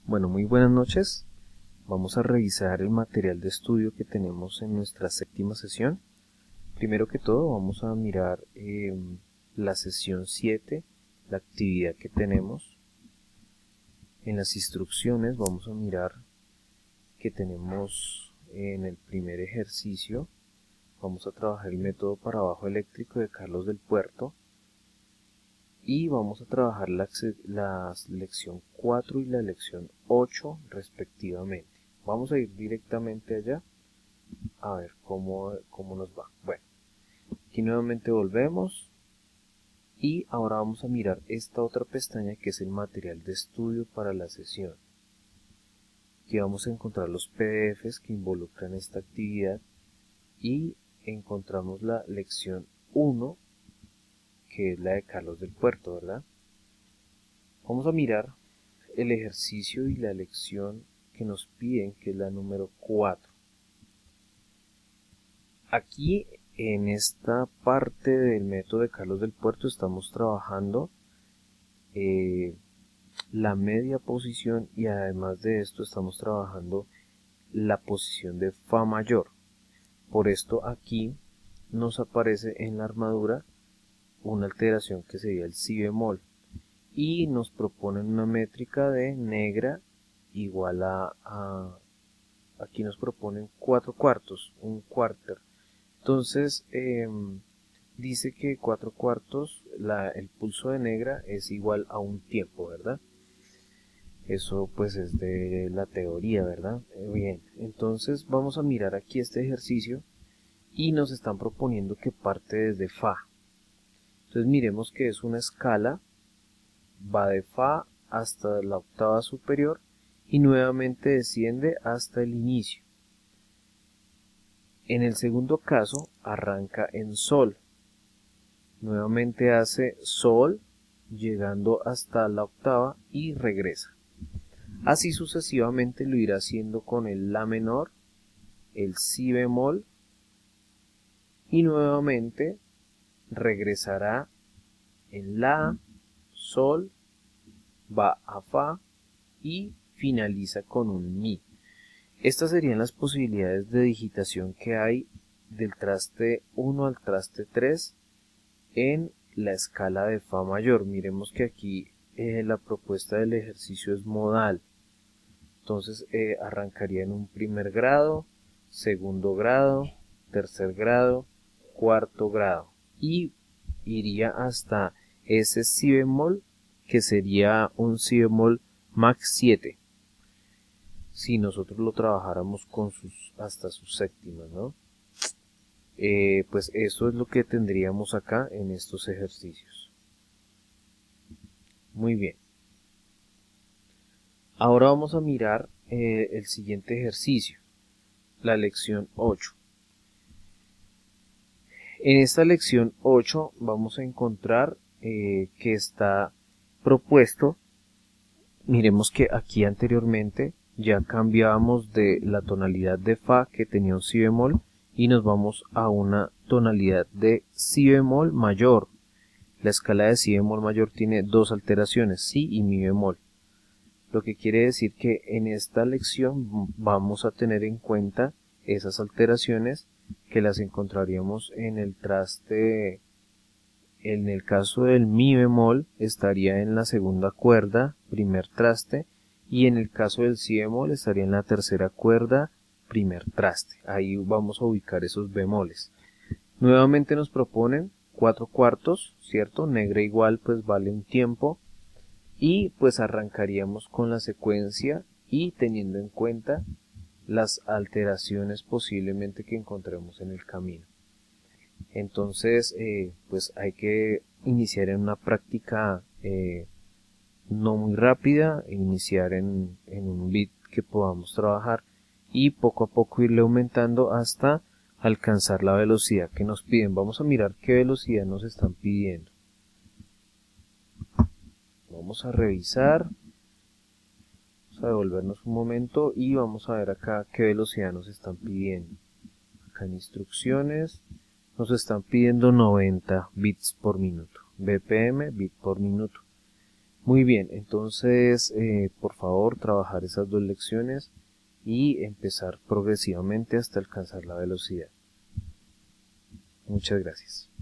Bueno, muy buenas noches. Vamos a revisar el material de estudio que tenemos en nuestra séptima sesión. Primero que todo vamos a mirar la sesión 7, la actividad que tenemos. En las instrucciones vamos a mirar que tenemos en el primer ejercicio, vamos a trabajar el método para bajo eléctrico de Carlos del Puerto. Y vamos a trabajar la lección 4 y la lección 8 respectivamente. Vamos a ir directamente allá a ver cómo nos va. Bueno, aquí nuevamente volvemos y ahora vamos a mirar esta otra pestaña que es el material de estudio para la sesión. Aquí vamos a encontrar los PDFs que involucran esta actividad y encontramos la lección 1, que es la de Carlos del Puerto, ¿verdad? Vamos a mirar el ejercicio y la lección que nos piden, que es la número 4. Aquí en esta parte del método de Carlos del Puerto estamos trabajando la media posición y además de esto estamos trabajando la posición de Fa mayor. Por esto aquí nos aparece en la armadura una alteración que sería el Si bemol y nos proponen una métrica de negra igual aquí nos proponen 4 cuartos, un quarter. Entonces dice que 4 cuartos, el pulso de negra es igual a un tiempo, ¿verdad? Eso pues es de la teoría, ¿verdad? Bien, entonces vamos a mirar aquí este ejercicio y nos están proponiendo que parte desde Fa. Entonces miremos que es una escala, va de Fa hasta la octava superior y nuevamente desciende hasta el inicio. En el segundo caso arranca en Sol, nuevamente hace Sol llegando hasta la octava y regresa. Así sucesivamente lo irá haciendo con el La menor, el Si bemol y nuevamente regresará en La, Sol, va a Fa y finaliza con un Mi. Estas serían las posibilidades de digitación que hay del traste 1 al traste 3 en la escala de Fa mayor. Miremos que aquí la propuesta del ejercicio es modal. Entonces arrancaría en un primer grado, segundo grado, tercer grado, cuarto grado y iría hasta ese Si bemol, que sería un Si bemol max 7 si nosotros lo trabajáramos con hasta sus séptimas, ¿no? Pues eso es lo que tendríamos acá en estos ejercicios. Muy bien. Ahora vamos a mirar el siguiente ejercicio, la lección 8. En esta lección 8 vamos a encontrar que está propuesto, miremos que aquí anteriormente ya cambiábamos de la tonalidad de Fa, que tenía un Si bemol, y nos vamos a una tonalidad de Si bemol mayor. La escala de Si bemol mayor tiene dos alteraciones, Si y Mi bemol. Lo que quiere decir que en esta lección vamos a tener en cuenta esas alteraciones que las encontraríamos en el traste. En el caso del Mi bemol estaría en la segunda cuerda, primer traste, y en el caso del Si bemol estaría en la tercera cuerda, primer traste. Ahí vamos a ubicar esos bemoles. Nuevamente nos proponen 4 cuartos, ¿cierto? Negra igual pues vale un tiempo. Y pues arrancaríamos con la secuencia y teniendo en cuenta las alteraciones posiblemente que encontremos en el camino. Entonces pues hay que iniciar en una práctica no muy rápida, iniciar en un beat que podamos trabajar y poco a poco irle aumentando hasta alcanzar la velocidad que nos piden. Vamos a mirar qué velocidad nos están pidiendo. Vamos a revisar, vamos a devolvernos un momento y vamos a ver acá qué velocidad nos están pidiendo. Acá en instrucciones nos están pidiendo 90 bits por minuto, BPM, bit por minuto. Muy bien, entonces por favor trabajar esas dos lecciones y empezar progresivamente hasta alcanzar la velocidad. Muchas gracias.